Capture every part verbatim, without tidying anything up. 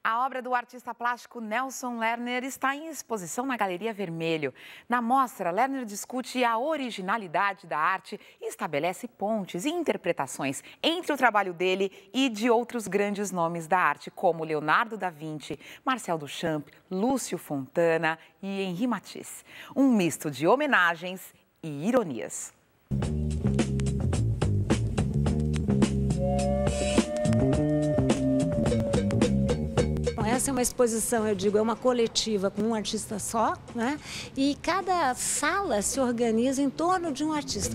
A obra do artista plástico Nelson Lerner está em exposição na Galeria Vermelho. Na mostra, Lerner discute a originalidade da arte e estabelece pontes e interpretações entre o trabalho dele e de outros grandes nomes da arte, como Leonardo da Vinci, Marcel Duchamp, Lúcio Fontana e Henri Matisse. Um misto de homenagens e ironias. Essa é uma exposição, eu digo, é uma coletiva com um artista só, né? E cada sala se organiza em torno de um artista.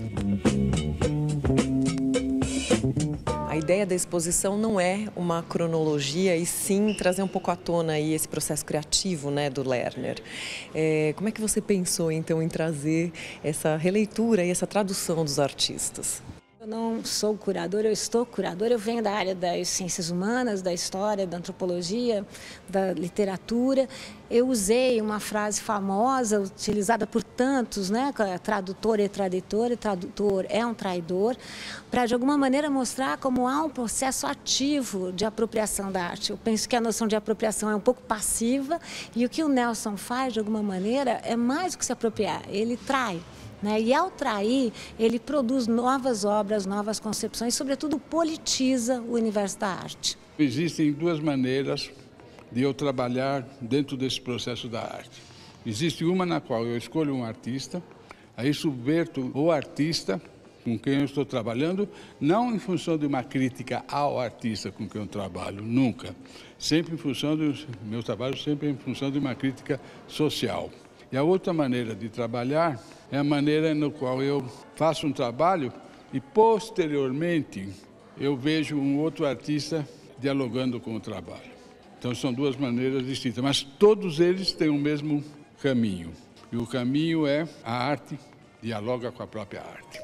A ideia da exposição não é uma cronologia, e sim trazer um pouco à tona aí esse processo criativo, né, do Lerner. É, como é que você pensou, então, em trazer essa releitura e essa tradução dos artistas? Eu não sou curadora, eu estou curadora, eu venho da área das ciências humanas, da história, da antropologia, da literatura. Eu usei uma frase famosa, utilizada por tantos, né? Tradutor é tradutor, tradutor é um traidor, para de alguma maneira mostrar como há um processo ativo de apropriação da arte. Eu penso que a noção de apropriação é um pouco passiva e o que o Nelson faz, de alguma maneira, é mais do que se apropriar, ele trai. Né? E ao trair, ele produz novas obras, novas concepções, sobretudo politiza o universo da arte. Existem duas maneiras de eu trabalhar dentro desse processo da arte. Existe uma na qual eu escolho um artista, aí subverto o artista com quem eu estou trabalhando, não em função de uma crítica ao artista com quem eu trabalho, nunca. Sempre em função do meu trabalho, sempre em função de uma crítica social. E a outra maneira de trabalhar é a maneira no qual eu faço um trabalho e, posteriormente, eu vejo um outro artista dialogando com o trabalho. Então, são duas maneiras distintas, mas todos eles têm o mesmo caminho. E o caminho é a arte dialoga com a própria arte.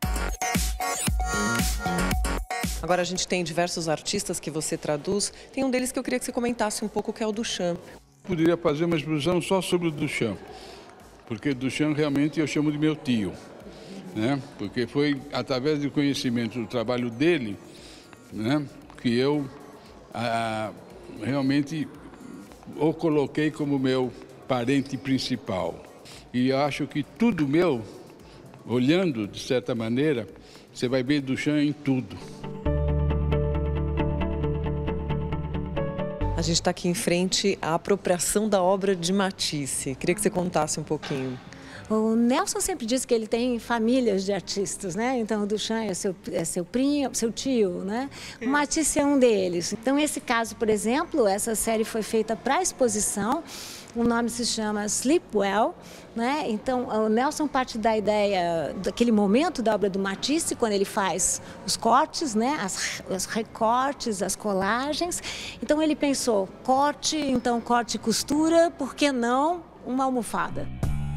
Agora, a gente tem diversos artistas que você traduz. Tem um deles que eu queria que você comentasse um pouco, que é o Duchamp. Poderia fazer uma exposição só sobre o Duchamp, porque Duchamp realmente eu chamo de meu tio, né? Porque foi através do conhecimento do trabalho dele, né, que eu ah, realmente o coloquei como meu parente principal. E eu acho que tudo meu, olhando de certa maneira, você vai ver Duchamp em tudo. A gente está aqui em frente à apropriação da obra de Matisse. Queria que você contasse um pouquinho. O Nelson sempre disse que ele tem famílias de artistas, né? Então o Duchamp é seu, é seu primo, seu tio, né? O Matisse é um deles. Então esse caso, por exemplo, essa série foi feita para a exposição. O nome se chama Sleep Well, né? Então o Nelson parte da ideia daquele momento da obra do Matisse, quando ele faz os cortes, né? As, os recortes, as colagens. Então ele pensou, corte, então corte e costura, por que não uma almofada?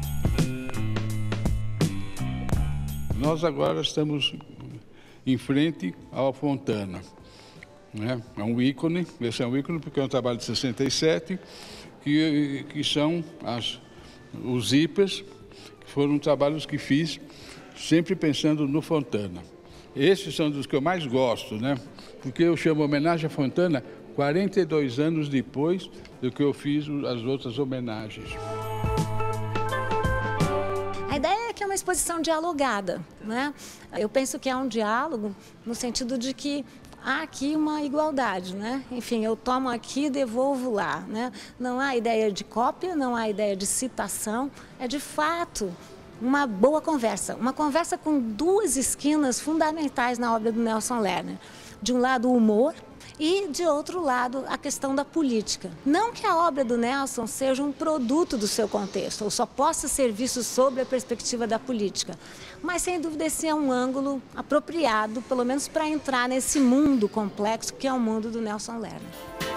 Nós agora estamos em frente ao Fontana, né? É um ícone, esse é um ícone porque é um trabalho de sessenta e sete, que, que são as, os hipers, que foram trabalhos que fiz sempre pensando no Fontana. Esses são dos que eu mais gosto, né? Porque eu chamo homenagem a Fontana quarenta e dois anos depois do que eu fiz as outras homenagens. A ideia é que é uma exposição dialogada, né? Eu penso que é um diálogo no sentido de que há aqui uma igualdade, né? Enfim, eu tomo aqui e devolvo lá, né? Não há ideia de cópia, não há ideia de citação, é de fato uma boa conversa. Uma conversa com duas esquinas fundamentais na obra do Nelson Lerner. De um lado, o humor, e, de outro lado, a questão da política. Não que a obra do Nelson seja um produto do seu contexto, ou só possa ser visto sob a perspectiva da política, mas, sem dúvida, esse é um ângulo apropriado, pelo menos para entrar nesse mundo complexo que é o mundo do Nelson Lerner.